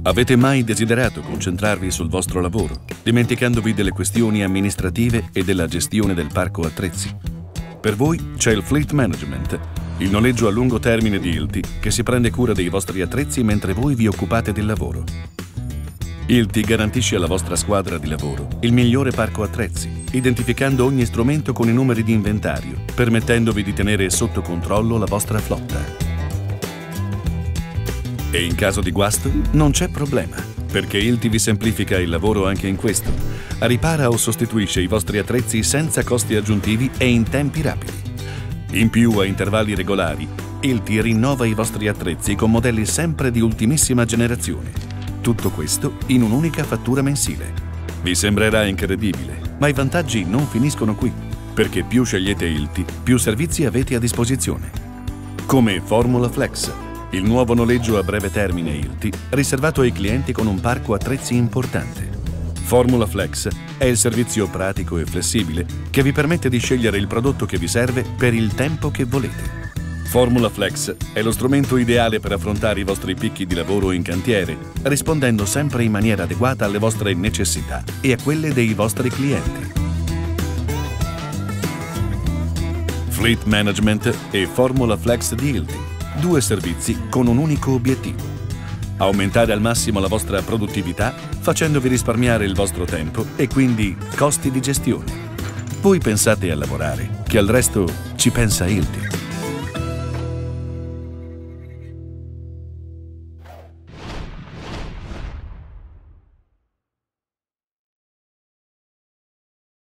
Avete mai desiderato concentrarvi sul vostro lavoro, dimenticandovi delle questioni amministrative e della gestione del parco attrezzi? Per voi c'è il Fleet Management, il noleggio a lungo termine di Ilty che si prende cura dei vostri attrezzi mentre voi vi occupate del lavoro. Ilty garantisce alla vostra squadra di lavoro il migliore parco attrezzi, identificando ogni strumento con i numeri di inventario, permettendovi di tenere sotto controllo la vostra flotta. E in caso di guasto non c'è problema, perché Ilty vi semplifica il lavoro anche in questo. Ripara o sostituisce i vostri attrezzi senza costi aggiuntivi e in tempi rapidi. In più, a intervalli regolari, Ilty rinnova i vostri attrezzi con modelli sempre di ultimissima generazione. Tutto questo in un'unica fattura mensile. Vi sembrerà incredibile, ma i vantaggi non finiscono qui, perché più scegliete Ilty, più servizi avete a disposizione. Come Formula Flex, il nuovo noleggio a breve termine Ilty, riservato ai clienti con un parco attrezzi importante. Formula Flex è il servizio pratico e flessibile che vi permette di scegliere il prodotto che vi serve per il tempo che volete. Formula Flex è lo strumento ideale per affrontare i vostri picchi di lavoro in cantiere, rispondendo sempre in maniera adeguata alle vostre necessità e a quelle dei vostri clienti. Fleet Management e Formula Flex di Ilty. Due servizi con un unico obiettivo: aumentare al massimo la vostra produttività facendovi risparmiare il vostro tempo e quindi costi di gestione. Voi pensate a lavorare, che al resto ci pensa Ilty.